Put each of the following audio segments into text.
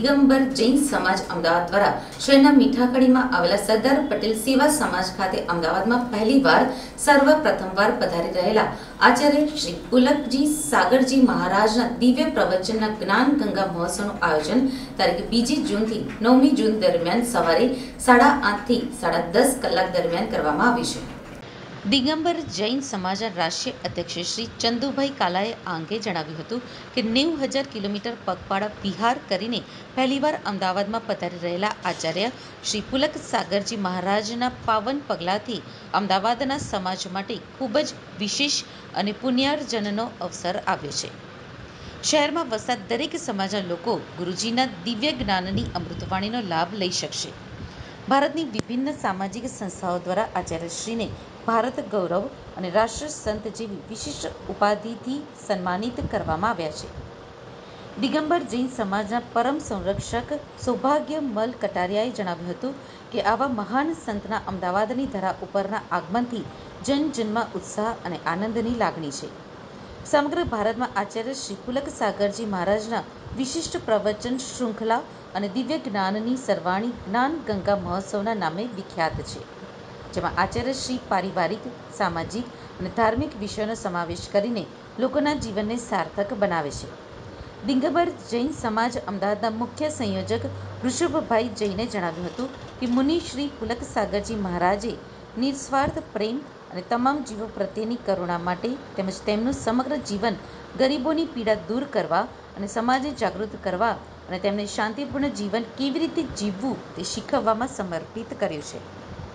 દિગંબર જૈન સમાજ અમદાવાદ દ્વારા શહેરના મીઠાકડીમાં આવેલા સરદાર પટેલ સેવા સમાજ ખાતે અમદાવાદમાં પહેલીવાર સર્વપ્રથમવાર પધારી રહેલા આચાર્ય શ્રી પુલકજી સાગરજી મહારાજના દિવ્ય પ્રવચનના જ્ઞાન ગંગા મહોત્સવનું આયોજન તારીખ 2 જૂનથી 9 જૂન દરમિયાન સવારે 8:30 થી 10:30 કલાક દરમિયાન કરવામાં આવ્યું છે। દિગંબર જૈન સમાજના રાષ્ટ્રીય અધ્યક્ષ શ્રી ચંદુભાઈ કાલાએ આ અંગે જણાવ્યું હતું કે 90,000 કિલોમીટર પગપાળા વિહાર કરીને પહેલીવાર અમદાવાદમાં પધારી રહેલા આચાર્ય શ્રી પુલક સાગરજી મહારાજના પાવન પગલાથી અમદાવાદના સમાજ માટે ખૂબ જ વિશેષ અને પુણ્યાર્જનનો અવસર આવ્યો છે। શહેરમાં વસતા દરેક સમાજના લોકો ગુરુજીના દિવ્ય જ્ઞાનની અમૃતવાણીનો લાભ લઈ શકશે। ભારતની વિભિન્ન સામાજિક સંસ્થાઓ દ્વારા આચાર્યશ્રીને ભારત ગૌરવ અને રાષ્ટ્ર સંત જેવી વિશિષ્ટ ઉપાધિથી સન્માનિત કરવામાં આવ્યા છે। દિગંબર જૈન સમાજના પરમ સંરક્ષક સૌભાગ્યમલ કટારિયાએ જણાવ્યું હતું કે આવા મહાન સંતના અમદાવાદની ધરા ઉપરના આગમનથી જનજનમાં ઉત્સાહ અને આનંદની લાગણી છે। સમગ્ર ભારતમાં આચાર્ય શ્રી પુલક સાગરજી મહારાજના વિશિષ્ટ પ્રવચન શૃંખલા અને દિવ્ય જ્ઞાનની સરવાણી જ્ઞાન ગંગા મહોત્સવના નામે વિખ્યાત છે, જેમાં આચાર્યશ્રી પારિવારિક, સામાજિક અને ધાર્મિક વિષયોનો સમાવેશ કરીને લોકોના જીવનને સાર્થક બનાવે છે। દિગંબર જૈન સમાજ અમદાવાદના મુખ્ય સંયોજક ઋષભભાઈ જૈને જણાવ્યું હતું કે મુનિ શ્રી પુલક સાગરજી મહારાજે નિસ્વાર્થ પ્રેમ અને તમામ જીવો પ્રત્યેની કરુણા માટે તેમજ તેમનું સમગ્ર જીવન ગરીબોની પીડા દૂર કરવા અને સમાજને જાગૃત કરવા અને તેમને શાંતિપૂર્ણ જીવન કેવી રીતે જીવવું તે શીખવવામાં સમર્પિત કર્યું છે।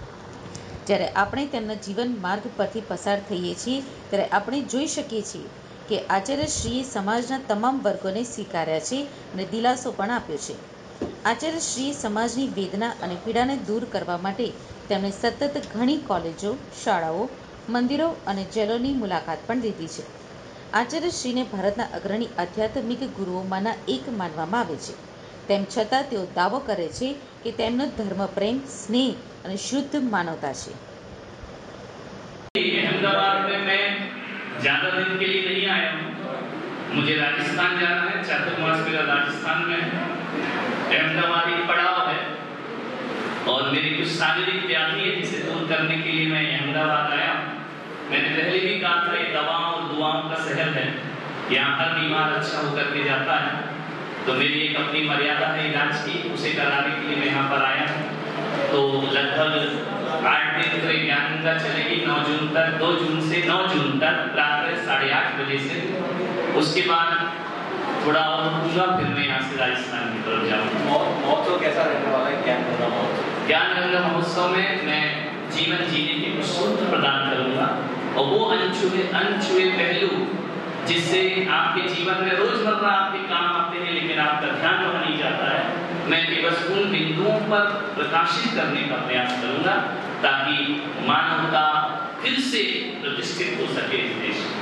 જ્યારે આપણે તેમના જીવન માર્ગ પરથી પસાર થઈએ છીએ ત્યારે આપણે જોઈ શકીએ છીએ કે આચાર્યશ્રીએ સમાજના તમામ વર્ગોને સ્વીકાર્યા છે અને દિલાસો પણ આપ્યો છે। આચાર્યશ્રીએ સમાજની વેદના અને પીડાને દૂર કરવા માટે તેમણે સતત ઘણી કોલેજો, શાળાઓ, મંદિરો અને જેલોની મુલાકાત પણ લીધી છે। આચાર્યશ્રીને ભારતના અગ્રણી આધ્યાત્મિક ગુરુઓમાંના એક માનવામાં આવે છે, તેમ છતાં તેઓ દાવો કરે છે કે તેમનો ધર્મ પ્રેમ, સ્નેહ અને શુદ્ધ માનવતા છે। अहमदाबाद में मैं ज़्यादा दिन के लिए नहीं आया हूँ। मुझे राजस्थान जाना है, चातुर्मास मेरा राजस्थान में है। अहमदाबाद एक पड़ाव है और मेरी कुछ शारीरिक व्याधि है जिसे दूर करने के लिए मैं अहमदाबाद आया हूँ। मैंने पहले भी कहा था ये दवाओं और दुआओं का शहर है, यहाँ हर बीमार अच्छा होकर के जाता है। तो मेरी एक अपनी मर्यादा है इलाज की, उसे कराने के लिए मैं यहाँ पर आया हूँ। तो लगभग 8 दिन तो ज्ञान गंगा चलेगी 9 जून तक, 2 जून से 9 जून तक रात 8:30 बजे से। उसके बाद थोड़ा और रुकूंगा, फिर मैं यहाँ से राजस्थान की तरफ जाऊँगा। महोत्सव कैसा रहने वाला है? ज्ञान गंगा महोत्सव। ज्ञान गंगा महोत्सव में मैं जीवन जीने के कुछ सूत्र प्रदान करूँगा और वो अनछुए पहलू जिससे आपके जीवन में रोजमर्रा आपके काम आते हैं लेकिन आपका ध्यान वहाँ नहीं जाता है, मैं केवल उन बिंदुओं पर प्रकाशित करने का प्रयास करूँगा ताकि मानवता फिर से प्रतिष्ठित हो सके इस देश में।